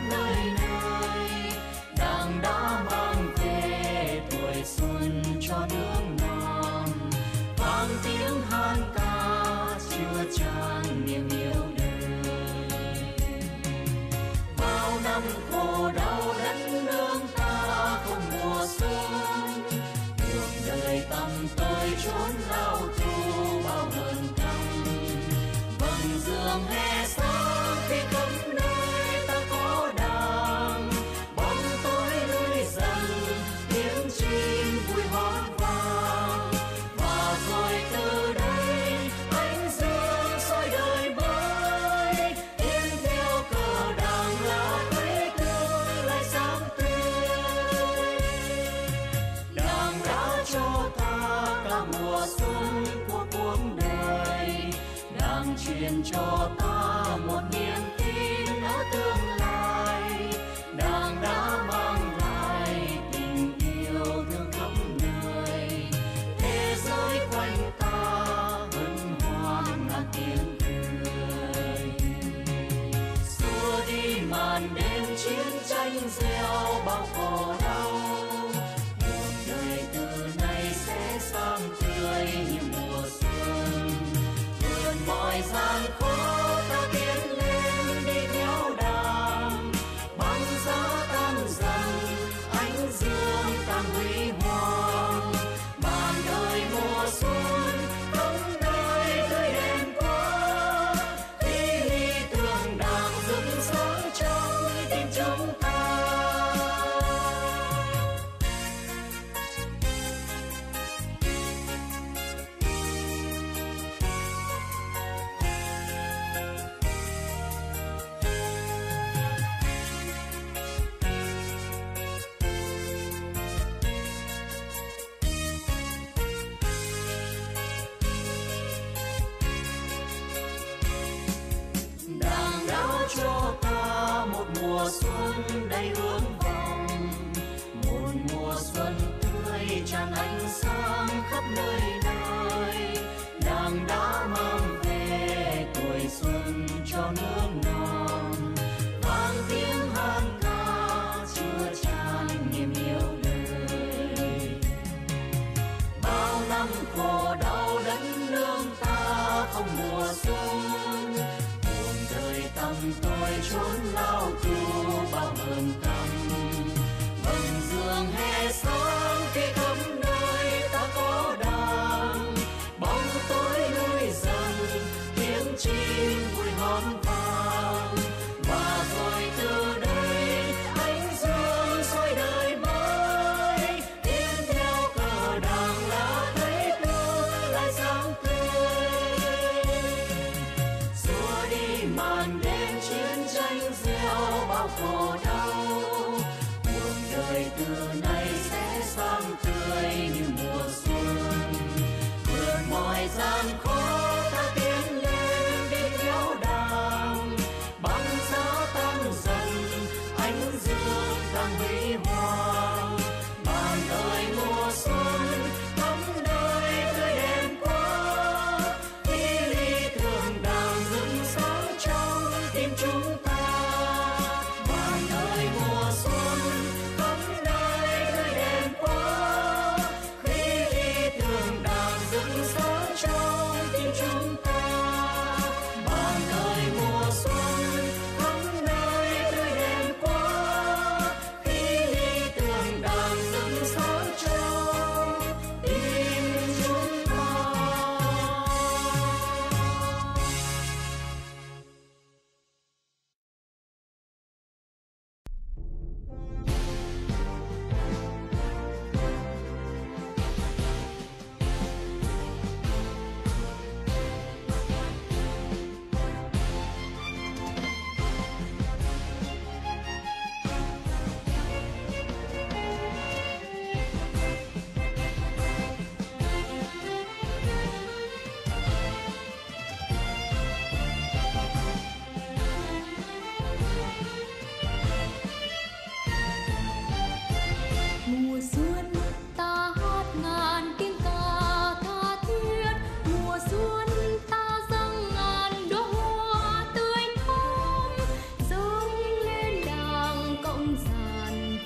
nơi nơi. Đảng đã mang về tuổi xuân cho nước non, vang tiếng hát ca chứa chan niềm yêu đời. Bao năm khổ đau đất nước ta không mùa xuân, đường đời tăm tối chốn lao tù bao hơn căm. Vầng dương hè sáng khi khắp nơi ta có đàng, bóng tối lui dần tiếng chim vui hót vang. Và rồi từ đây ánh dương soi đời mới, in theo cờ đảng lá quê tương lai sáng tươi. Đảng đã cho ta cả mùa xuân của cuộc đời, Đảng truyền cho ta một niềm tin ở tương lai. Đảng đã mang lại tình yêu thương khắp nơi, thế giới quanh ta hân hoan ngàn tiếng cười. Xua đi màn đêm chiến tranh gieo bao khổ đau, cuộc đời từ nay sẽ sáng tươi như mùa xuân. Vượt mọi gian khó ta tiến lên đi theo Đảng, băng giá tan dần ánh dương càng huy hoàng. Màn đời mùa xuân khắp nơi tươi đèn qua, khi lý tưởng Đảng rực sáng trong tim chúng ta. Đảng đã cho ta một mùa xuân đầy ước vọng, một mùa xuân tươi tràn ánh sáng khắp nơi nơi. Đảng đã mang về tuổi xuân cho nước non, vang tiếng hát ca chứa chan niềm yêu đời. Bao năm khổ đau đất nước ta không mùa xuân, đời tăm tối chốn lao tù bao hờn căm. Vầng dương hè sáng khi khắp nơi ta có Đảng,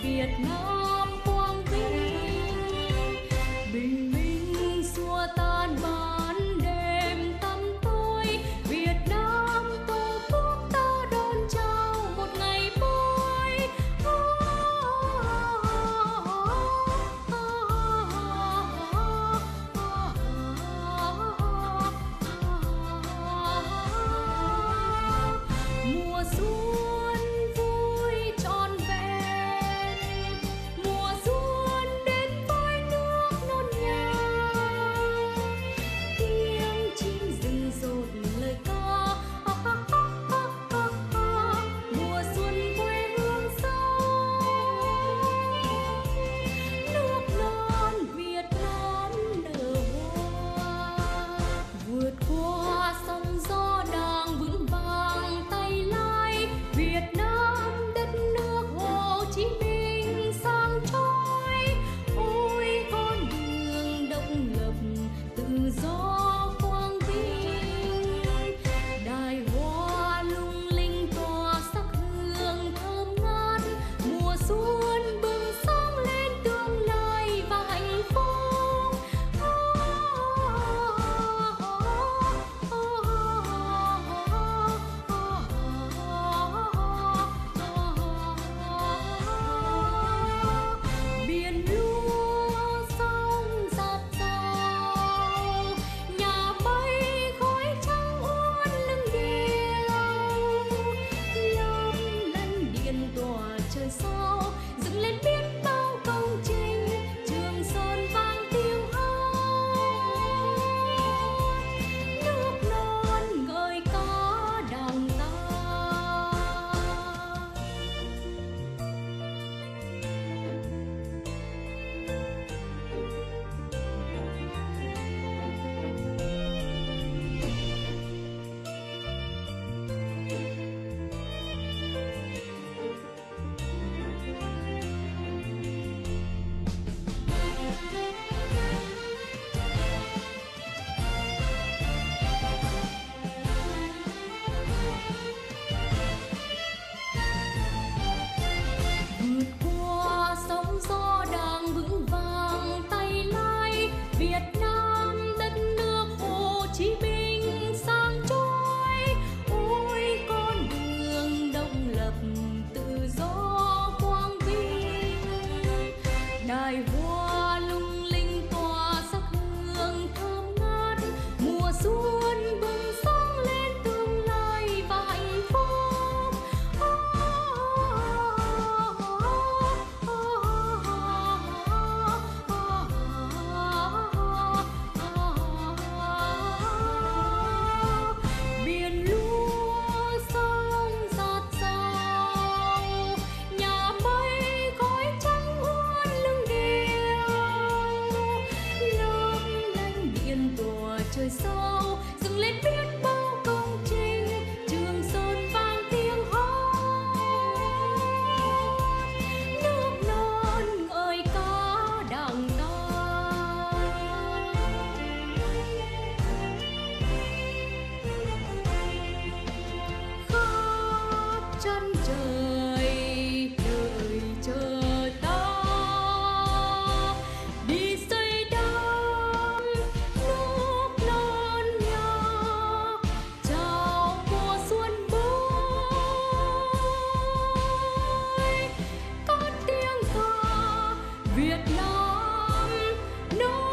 Việt Nam quang vinh, bình minh xua tan ban đêm tăm tối. Việt Nam tổ quốc ta đón chào một ngày mới. Mùa xuân vui trọn vẹn, mùa xuân đến với nước non nhà, tiếng chim rừng rột lời ca. Mùa xuân quê hương sâu, nước non Việt Nam nở hoa, vượt qua sóng gió đang vững vàng tay lái. Việt Nam đất nước Hồ Chí Minh sang trói, ôi con đường độc lập tự do quang vinh. Đài hoa lung linh tỏa sắc hương thơm ngát, mùa xuân bừng sáng lên tương lai và hạnh phúc. Biển lúa sóng dạt dào, nhà bay khói trắng uốn lưng điệu, lấp lánh điện tỏa trời sao, dựng lên biết bao công trình, Trường Sơn vang tiếng hát, nước non ngợi ca đàng ta. Vượt qua sóng gió đang vững vàng tay lái, Việt Nam đất nước Hồ Chí Minh sang trói, ôi con đường độc lập tự do quang vinh. Đài hoa lung linh tỏa sắc hương thơm ngát, mùa xuân bừng sáng lên tương lai và hạnh phúc. Biển lúa sóng dạt dào, nhà bay khói trắng uốn lưng điệu, lấp lánh điện tỏa trời sao, dựng lên biết bao công trình, Trường Sơn vang tiếng hát, nước non ngợi ca đàng ta. Khắp chân trời đợi chờ ta, đi xây đắp nước non nhà, chào mùa xuân mới. Cất tiếng ca Việt Nam nổi.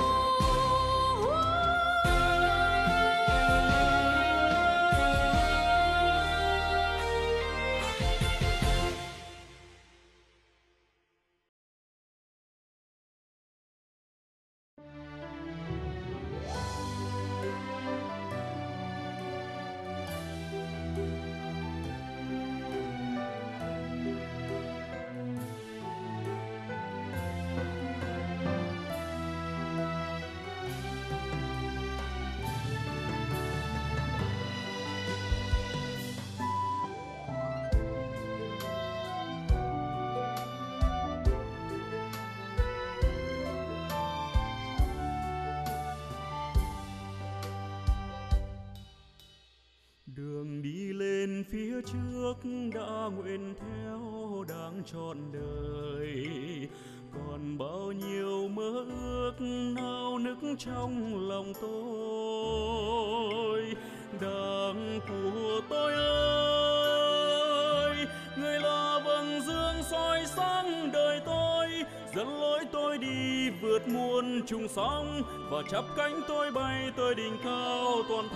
Đường đi lên phía trước đã nguyện theo đàng trọn đời. Còn bao nhiêu mơ ước nao nức trong lòng tôi, đàng của tôi ơi, người là vầng dương soi sáng đời tôi, dẫn lối tôi đi vượt muôn trùng sóng, và chắp cánh tôi bay tới đỉnh cao toàn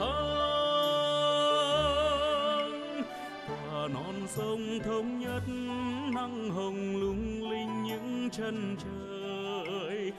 thắng. Qua non sông thống nhất nắng hồng lung linh những chân trời.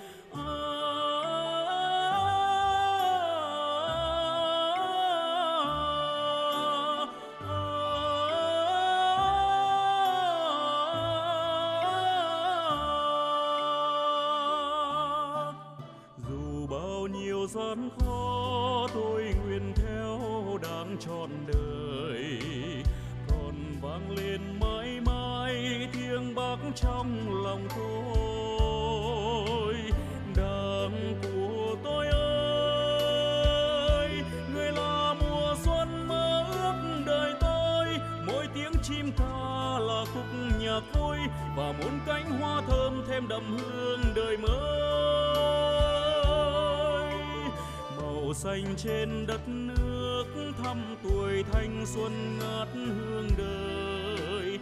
Dù bao nhiêu gian khó tôi nguyện theo đáng trọn đời, còn vang lên mãi mãi thiêng bắc trong lòng tôi. Đàng của tôi ơi, người là mùa xuân mơ ước đời tôi, mỗi tiếng chim ca là khúc nhạc vui, và muôn cánh hoa thơm thêm đậm hương đời mới. Màu xanh trên đất nước thăm tuổi thanh xuân ngát hương đời.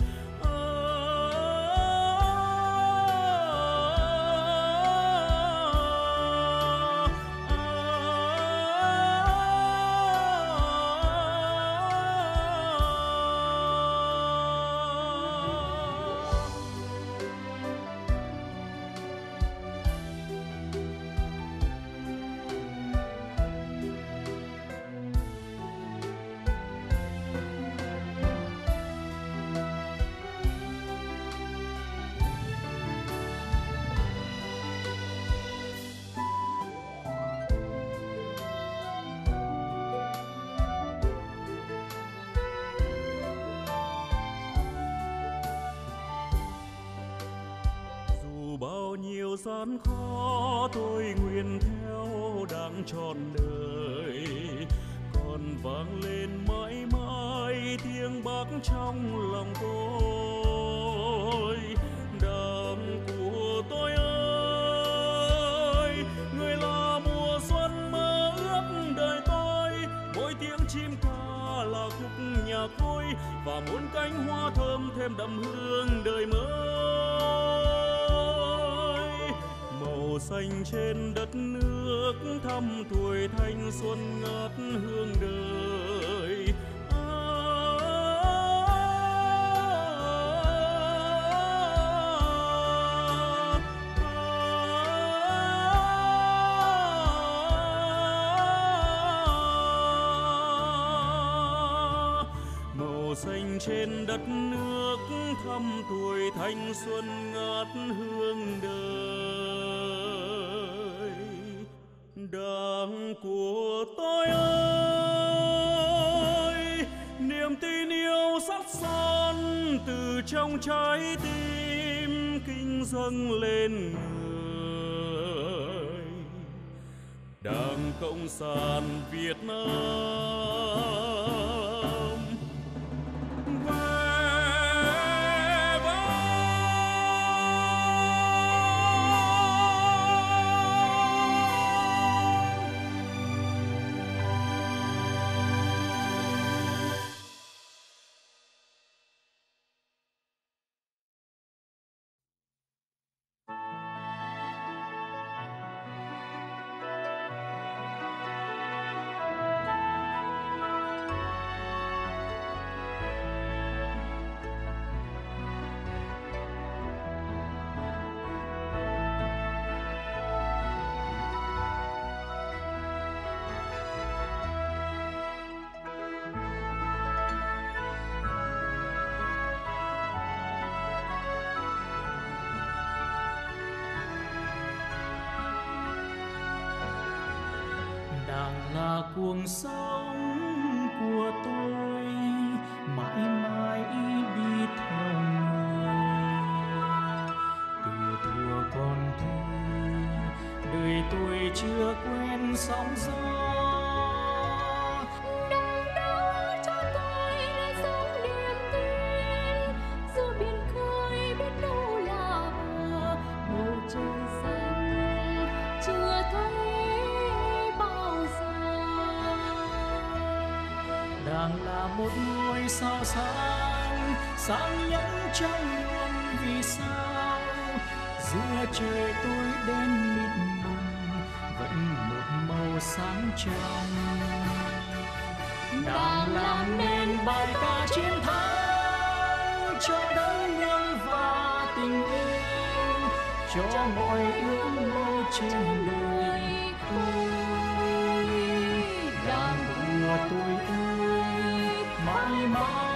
Bao nhiêu gian khó tôi nguyện theo đáng trọn đời, còn vang lên mãi mãi tiếng bắc trong lòng tôi. Đàng của tôi ơi, người là mùa xuân mơ ước đời tôi, mỗi tiếng chim ca là khúc nhạc vui, và muôn cánh hoa thơm thêm đậm hương đời mới. Màu xanh trên đất nước thăm tuổi thanh xuân ngát hương đời. Màu xanh trên đất nước thăm tuổi thanh xuân ngát hương đời. Đàng của tôi ơi, niềm tin yêu sắt son từ trong trái tim kinh dâng lên người. Đảng Cộng sản Việt Nam là cuồng sống của tôi, mãi mãi đi theo người. Từ thuở còn thơ, đời tôi chưa quen sóng gió. Đừng đó cho tôi là dấu niềm tin, dù biển khơi biết chưa thấy bao giờ. Đang là một ngôi sao sáng, sáng nhẫn trong muôn vì sao. Giữa trời tối đen mịt mùng, vẫn một màu sáng trong. Đang làm nên bài ca chiến thắng cho đấng nhân và tình yêu, cho mọi ước mơ trên đời. Đang của tôi ơi mãi mãi.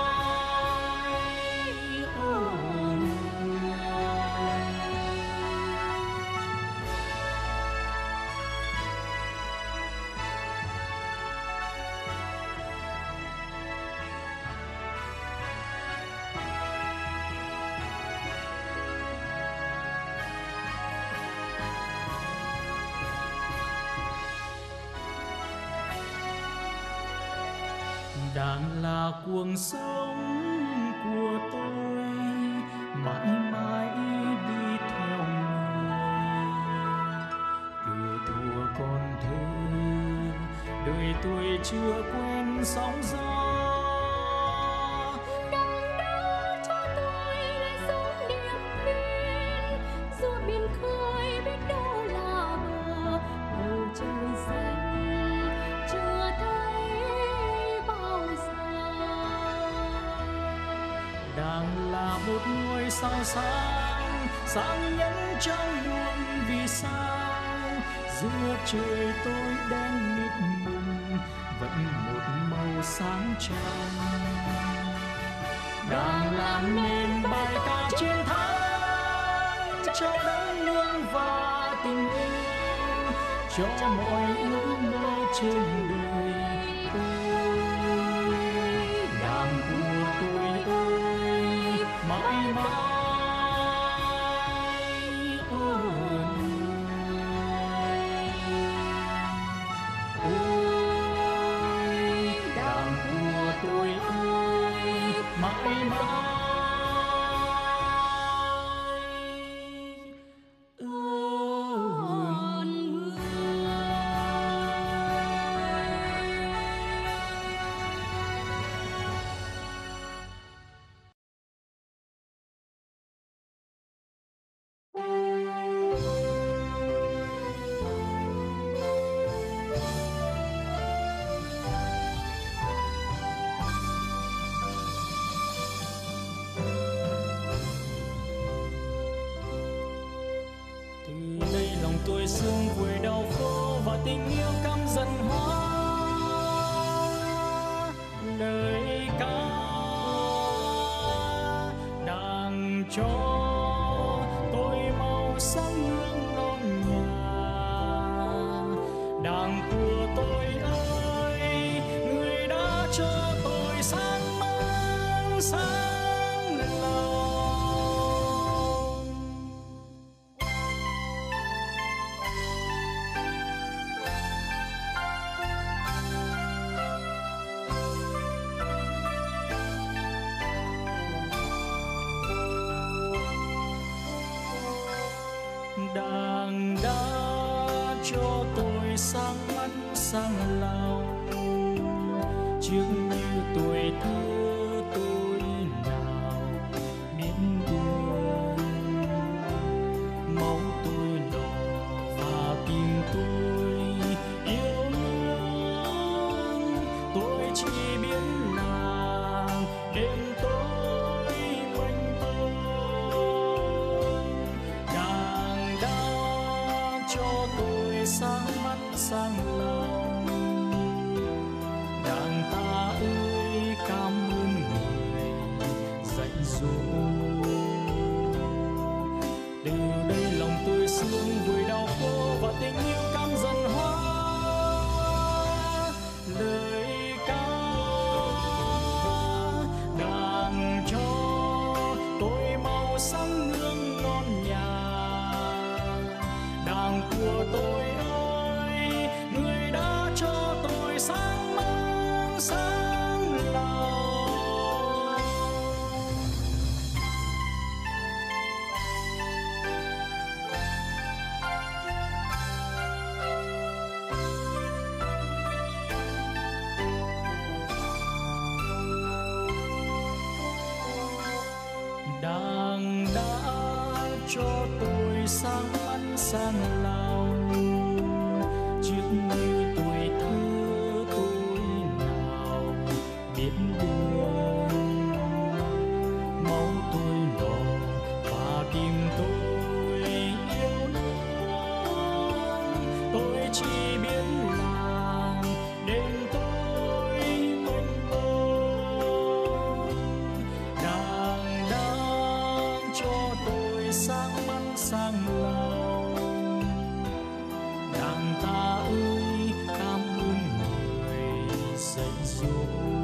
Đang là cuộc sống của tôi, mãi mãi đi theo người. Từ thuở còn thơ, đời tôi chưa quen sóng gió. Đang đó cho tôi lại sống niềm tin, dù biển khơi biết đâu là bờ, bầu trời xanh chưa thấy bao giờ. Đang là một ngôi sao sáng, sáng nhẫn trong muôn vì sao. Giữa trời tối đen mịt mùng, vẫn một màu sáng trong. Đang làm nên bài ca chiến thắng cho đấng lương và tình yêu, cho mọi ước mơ trên đời. Đàn của tôi ơi mãi mãi. Tôi ơi mãi mãi. Tôi sương vùi đau khổ và tình yêu căm dần hóa. Lời ca đang cho tôi màu sắc hương non nhà. Đàng của tôi ơi, người đã cho tôi sáng mang sáng lòng. Đàng đã cho tôi sáng mắt sáng lòng, trước như tuổi thơ tôi nào biết buồn. Máu tôi đỏ và tim tôi yêu thương, tôi chỉ biết là đêm tối mênh mông. Đàng đã cho tôi sáng mắt sáng lòng. Đàng ta ơi cảm ơn người dạy dỗ. Từ đây lòng tôi sương vùi đau khổ và tình yêu cam dần hóa. Lời ca đàng cho tôi màu sắc hương non nhà. Đàng của tôi ơi, người đã cho tôi sáng mang sáng lòng. cho tôi sáng mắt sáng lòng, trước như tuổi thơ tôi nào biết đường, máu tôi đỏ và tim tôi yêu nước. Tôi chỉ biết là đêm tôi mênh mông, nàng đang cho tôi sáng mắt sáng lòng. Nàng ta ơi, cảm ơn người dạy dỗ.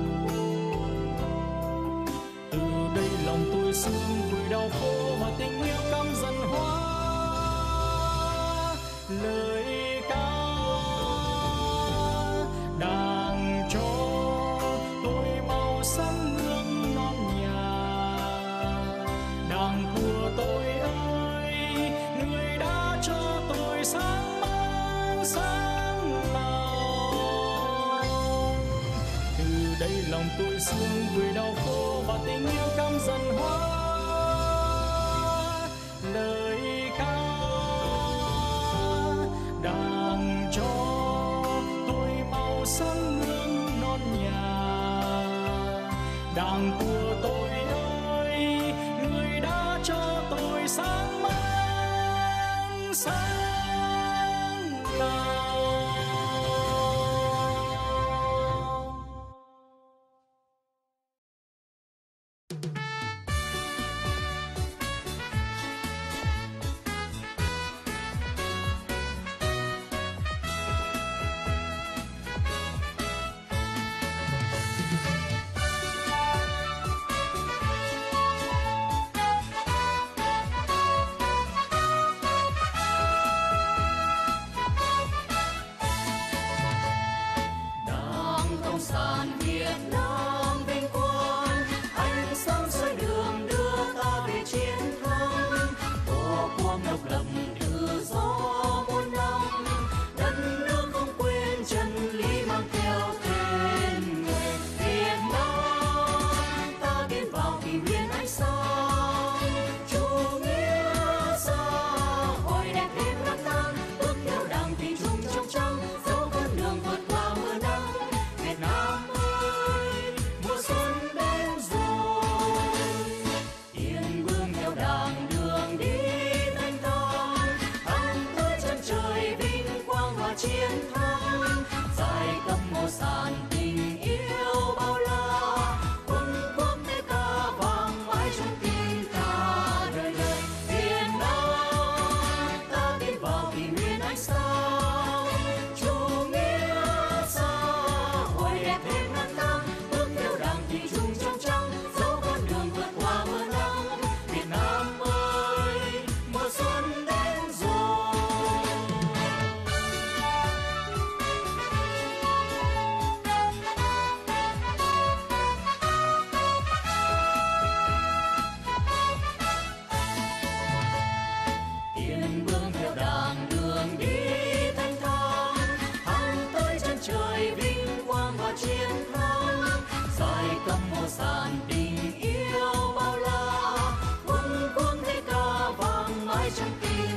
Từ đây lòng tôi sương vùi đau khổ và tình yêu căm dần hóa. Lời ca nàng cho tôi màu xanh hương non nhà. Nàng của tôi ơi, người đã cho tôi sáng mắt sáng lòng. Từ đây lòng tôi sương vùi đau khổ và tình yêu căm dần hóa. Lời ca đang cho tôi màu xanh hương non nhà. Đàng của tôi ơi, người đã cho tôi sáng mắt sáng lòng. Đảng Cộng sản Việt Nam vinh quang, ánh sáng soi đường đưa ta về chiến thắng. Tổ quốc độc lập tự do muôn năm, đất nước không quên chân lý mang theo tên người Việt Nam. Ta tiến vào kỷ nguyên ánh sáng, chủ nghĩa xã hội đẹp thêm năm tháng, bước theo đảng thủy chung trong trắng, dẫu con đường vượt qua mưa nắng. Việt Nam ơi, mùa xuân đến rồi, yên bước theo đàng đường đi thanh thang, thẳng tới chân trời vinh quang và chiến thắng. Giai cấp màu sàn tình yêu bao la, quân quốc tế ca vang mãi trong tim ta đời đời. Việt Nam ta tiến vào kỷ nguyên ánh sáng, chủ nghĩa xã hội đẹp thêm năm tháng, bước theo đảng thủy chung trong trắng, dẫu con đường vượt qua mưa nắng. Việt Nam ơi, mùa xuân đến rồi. Tiến bước theo đàng đường đi thanh thang, thẳng tới chân trời vinh quang và chiến thắng. Giai cấp màu sàn tình yêu bao la, quân quốc thế ca vang mãi trong tim